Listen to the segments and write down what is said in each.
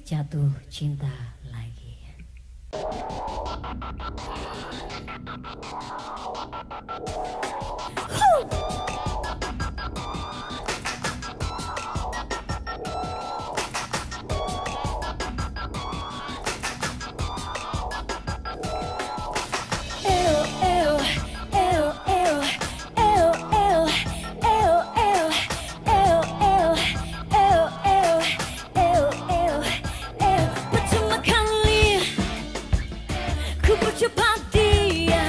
jatuh cinta lagi. Percepat dia,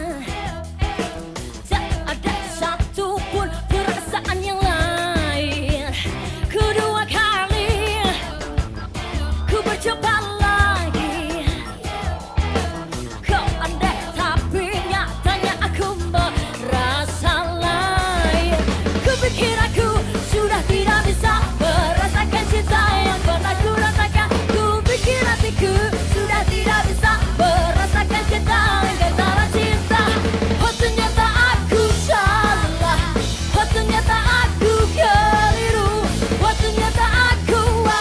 tak ada satupun perasaan yang lain. Kedua kali ku bercoba lagi, kau andai tapi nyatanya aku merasa lain. Ku pikir aku sudah tidak bisa merasakan cinta yang pernah ku rasakan. Ku pikir hatiku sudah tidak bisa merasakan cinta yang salah cinta. Oh ternyata aku salah, oh ternyata aku keliru, oh ternyata aku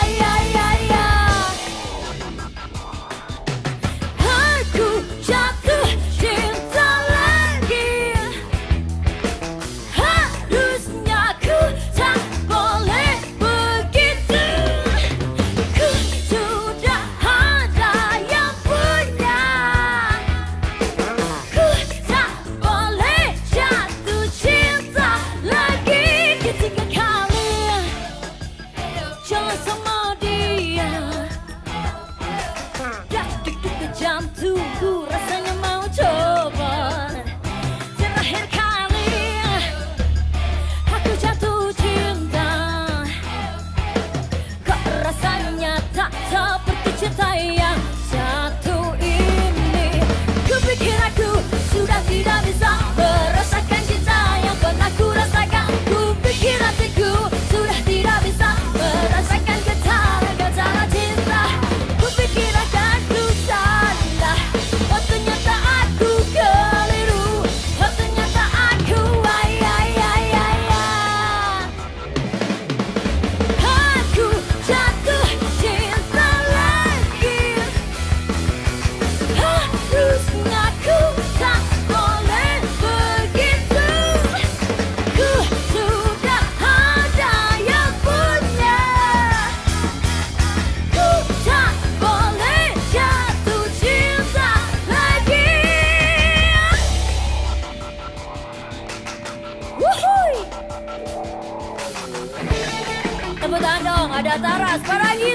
aku jatuh cinta lagi. Harusnya aku tak boleh begitu. Ku sudah ada yang punya. Ku tak boleh jatuh cinta lagi ketiga kali. Jalan sama dia, dah deg-degan jantungku rasanya mau coba. Terakhir kali aku jatuh cinta, kok rasanya tak seperti cinta yang satu ini. Ku pikir aku sudah tidak bisa merasakan cinta yang pernah ku rasakan. Ku pikir hatiku sudah tidak bisa merasakan getaran cinta. Ku pikir aku salah, oh ternyata aku keliru, oh ternyata aku aku jatuh cinta lagi. Harusnya aku tak boleh begitu. Ku sudah ada yang punya. Ku tak boleh jatuh cinta lagi. Wuhui. Tepuk tangan dong, ada Taras Paranggi.